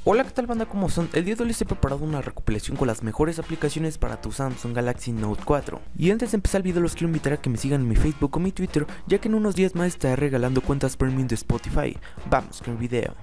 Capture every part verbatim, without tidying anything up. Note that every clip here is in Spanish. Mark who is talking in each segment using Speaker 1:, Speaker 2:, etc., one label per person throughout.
Speaker 1: Hola, ¿qué tal banda? ¿Cómo son? El día de hoy les he preparado una recopilación con las mejores aplicaciones para tu Samsung Galaxy Note cuatro. Y antes de empezar el video los quiero invitar a que me sigan en mi Facebook o mi Twitter, ya que en unos días más estaré regalando cuentas premium de Spotify. Vamos con el video.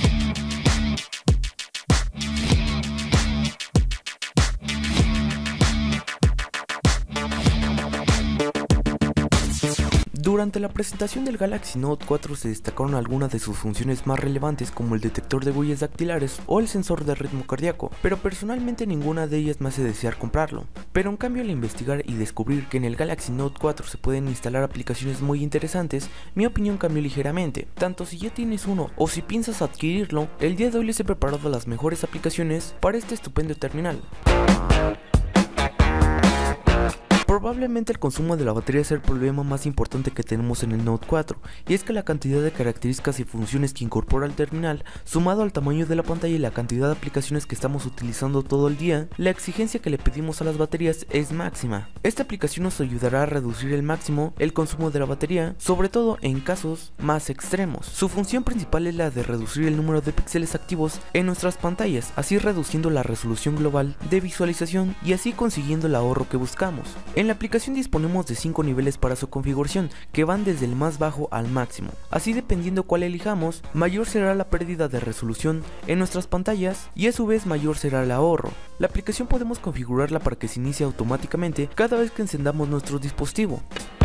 Speaker 1: Durante la presentación del Galaxy Note cuatro se destacaron algunas de sus funciones más relevantes, como el detector de huellas dactilares o el sensor de ritmo cardíaco, pero personalmente ninguna de ellas me hace desear comprarlo. Pero en cambio, al investigar y descubrir que en el Galaxy Note cuatro se pueden instalar aplicaciones muy interesantes, mi opinión cambió ligeramente. Tanto si ya tienes uno o si piensas adquirirlo, el día de hoy les he preparado las mejores aplicaciones para este estupendo terminal. Probablemente el consumo de la batería sea el problema más importante que tenemos en el Note cuatro, y es que la cantidad de características y funciones que incorpora el terminal, sumado al tamaño de la pantalla y la cantidad de aplicaciones que estamos utilizando todo el día, la exigencia que le pedimos a las baterías es máxima. Esta aplicación nos ayudará a reducir al máximo el consumo de la batería, sobre todo en casos más extremos. Su función principal es la de reducir el número de píxeles activos en nuestras pantallas, así reduciendo la resolución global de visualización y así consiguiendo el ahorro que buscamos. En la aplicación disponemos de cinco niveles para su configuración, que van desde el más bajo al máximo. Así, dependiendo cuál elijamos, mayor será la pérdida de resolución en nuestras pantallas y a su vez mayor será el ahorro. La aplicación podemos configurarla para que se inicie automáticamente cada vez que encendamos nuestro dispositivo.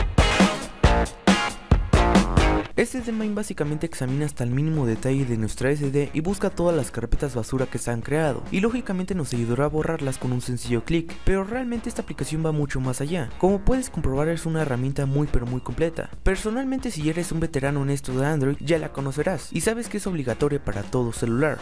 Speaker 1: Este Dmain básicamente examina hasta el mínimo detalle de nuestra ese de y busca todas las carpetas basura que se han creado, y lógicamente nos ayudará a borrarlas con un sencillo clic, pero realmente esta aplicación va mucho más allá. Como puedes comprobar, es una herramienta muy pero muy completa. Personalmente, si eres un veterano en esto de Android, ya la conocerás y sabes que es obligatoria para todo celular.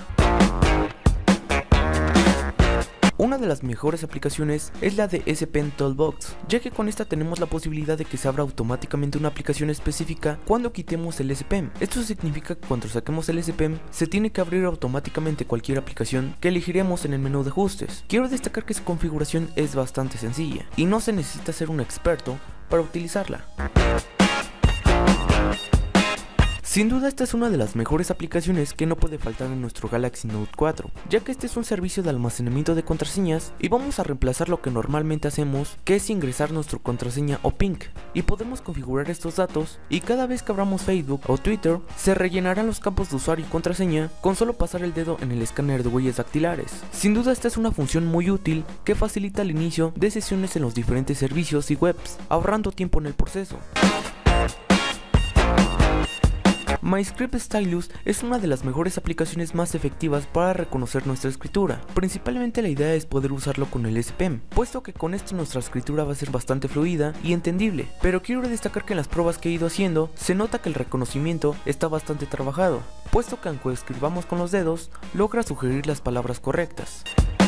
Speaker 1: Una de las mejores aplicaciones es la de S Pen Toolbox, ya que con esta tenemos la posibilidad de que se abra automáticamente una aplicación específica cuando quitemos el S Pen. Esto significa que cuando saquemos el S Pen se tiene que abrir automáticamente cualquier aplicación que elegiremos en el menú de ajustes. Quiero destacar que su configuración es bastante sencilla y no se necesita ser un experto para utilizarla. Sin duda, esta es una de las mejores aplicaciones que no puede faltar en nuestro Galaxy Note cuatro, ya que este es un servicio de almacenamiento de contraseñas y vamos a reemplazar lo que normalmente hacemos, que es ingresar nuestra contraseña o PIN, y podemos configurar estos datos y cada vez que abramos Facebook o Twitter se rellenarán los campos de usuario y contraseña con solo pasar el dedo en el escáner de huellas dactilares. Sin duda, esta es una función muy útil que facilita el inicio de sesiones en los diferentes servicios y webs, ahorrando tiempo en el proceso. MyScript Stylus es una de las mejores aplicaciones más efectivas para reconocer nuestra escritura. Principalmente la idea es poder usarlo con el S Pen, puesto que con esto nuestra escritura va a ser bastante fluida y entendible, pero quiero destacar que en las pruebas que he ido haciendo se nota que el reconocimiento está bastante trabajado, puesto que aunque escribamos con los dedos, logra sugerir las palabras correctas.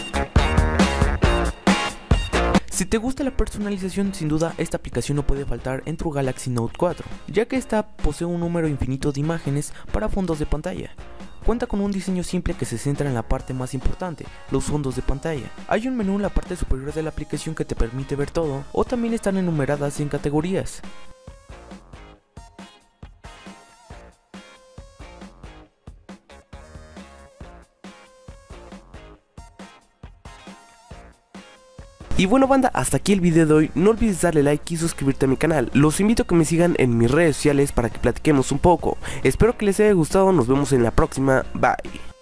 Speaker 1: Si te gusta la personalización, sin duda esta aplicación no puede faltar en tu Galaxy Note cuatro, ya que esta posee un número infinito de imágenes para fondos de pantalla. Cuenta con un diseño simple que se centra en la parte más importante, los fondos de pantalla. Hay un menú en la parte superior de la aplicación que te permite ver todo, o también están enumeradas en categorías. Y bueno banda, hasta aquí el video de hoy. No olvides darle like y suscribirte a mi canal. Los invito a que me sigan en mis redes sociales para que platiquemos un poco. Espero que les haya gustado, nos vemos en la próxima, bye.